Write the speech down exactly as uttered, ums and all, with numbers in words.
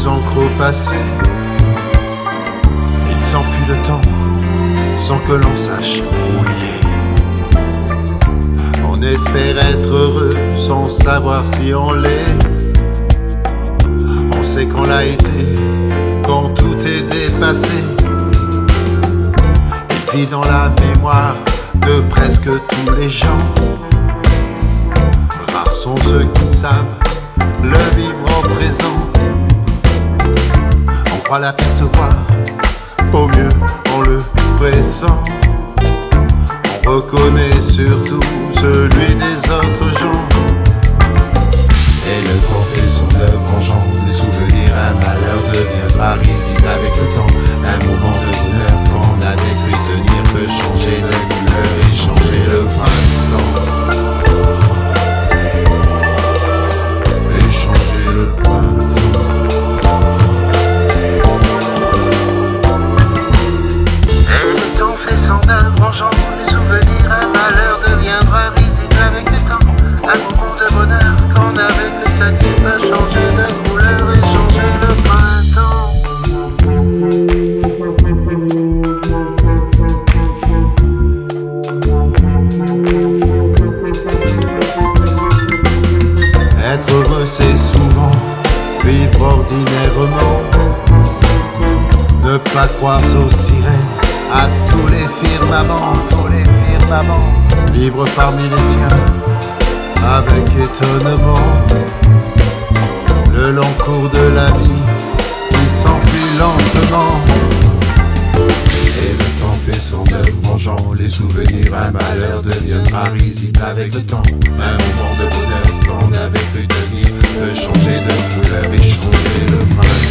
les encres au passé. Il s'enfuit le temps sans que l'on sache où il est. On espère être heureux sans savoir si on l'est. On sait qu'on l'a été quand tout est dépassé. Il vit dans la mémoire de presque tous les gens. Rares sont ceux qui savent le vivre au présent. On croit l'apercevoir, au mieux on le pressent. On reconnaît surtout celui des autres gens. Et le temps fait son œuvre en gens. Le souvenir, un malheur deviendra risible avec le temps. Un moment de bonheur qu'on avait cru tenir peut changer de couleur et changer le printemps. Et changer le printemps. Et le temps fait son œuvre en gens. Les souvenirs, un malheur deviendra risible avec le temps. Un moment de bonheur qu'on avait cru tenir peut changer de couleur et changer le printemps. Être heureux c'est souvent vivre ordinairement. Ne pas croire aux sirènes, à tous les firmaments, tous les firmaments. Vivre parmi les siens avec étonnement. Le long cours de la vie qui s'enfuit lentement. Et le temps fait son œuvre en gens. Les souvenirs, un malheur deviendra risible avec le temps. Un moment de bonheur qu'on avait cru tenir peut changer de couleur et changer le printemps.